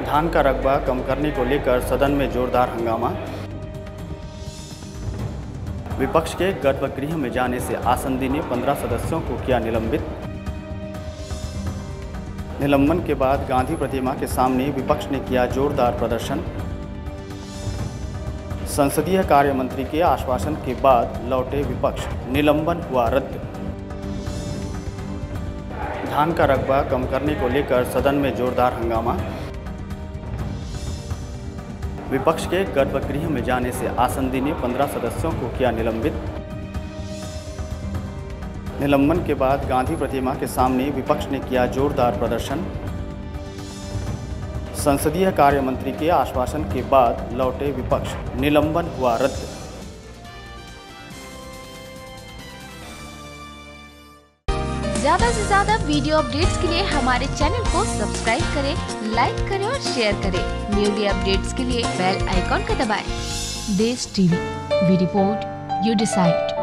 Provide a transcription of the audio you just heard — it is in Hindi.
धान का रकबा कम करने को लेकर सदन में जोरदार हंगामा। विपक्ष के गर्भगृह में जाने से आसंदी ने 15 सदस्यों को किया निलंबित। निलंबन के बाद गांधी प्रतिमा के सामने विपक्ष ने किया जोरदार प्रदर्शन। संसदीय कार्य मंत्री के आश्वासन के बाद लौटे विपक्ष, निलंबन हुआ रद्द। धान का रकबा कम करने को लेकर सदन में जोरदार हंगामा। विपक्ष के गर्भगृह में जाने से आसंदी ने 15 सदस्यों को किया निलंबित। निलंबन के बाद गांधी प्रतिमा के सामने विपक्ष ने किया जोरदार प्रदर्शन। संसदीय कार्य मंत्री के आश्वासन के बाद लौटे विपक्ष, निलंबन हुआ रद्द। ज्यादा से ज्यादा वीडियो अपडेट्स के लिए हमारे चैनल को सब्सक्राइब करें, लाइक करें और शेयर करें। न्यूली अपडेट्स के लिए बेल आइकॉन का दबाएं। देश TV, we report, you decide.